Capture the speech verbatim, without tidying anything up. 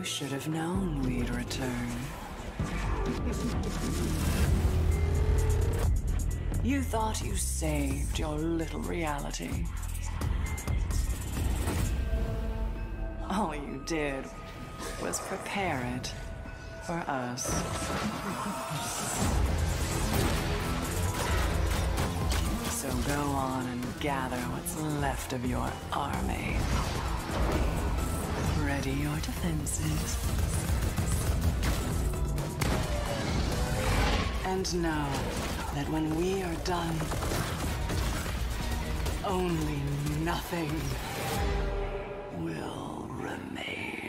You should have known we'd return. You thought you saved your little reality. All you did was prepare it for us. So go on and gather what's left of your army. Ready your defenses. And know that when we are done, only nothing will remain.